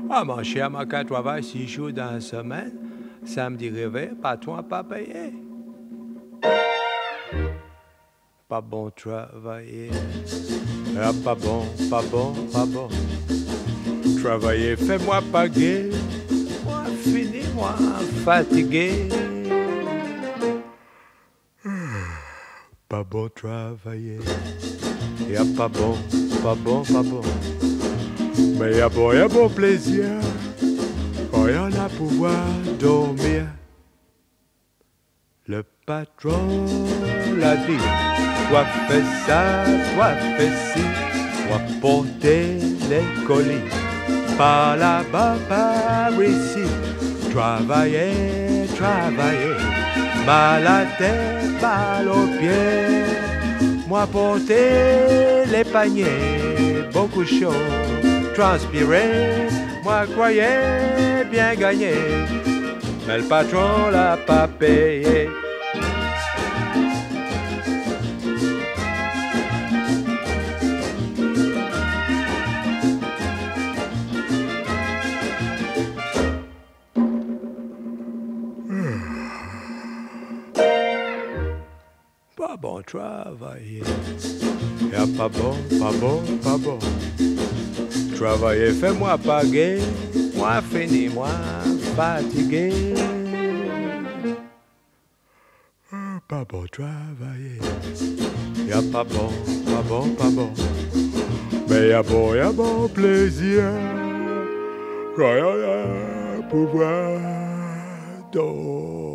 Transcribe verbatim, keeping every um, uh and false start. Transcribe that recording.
Ah, mon cher, moi, quand je travaille six jours dans la semaine, samedi réveil, patron pas payé. Pas bon travailler. Ah, pas bon, pas bon, pas bon. Travailler, fais-moi paguer. Moi, fini, moi, fatigué. Pas bon travailler. Y'a pas bon, pas bon, pas bon. Mais y'a bon, y'a bon plaisir. Quand y'en a pouvoir dormir. Le patron l'a dit. Toi fais ça, toi fais ci. Toi porter les colis. Par là-bas, par ici. Travailler, travailler. Mal à tête, mal aux pieds. Moi porter les paniers, beaucoup chaud, transpirer. Moi croyais bien gagner, mais le patron l'a pas payé. Pas bon travailler. Y'a pas bon, pas bon, pas bon. Travailler, fais-moi paguer. Moi fini, moi fatigué. Pas bon travailler. Y'a pas bon, pas bon, pas bon. Mais y'a bon, y'a bon plaisir. Quand y'a pouvoir dormir.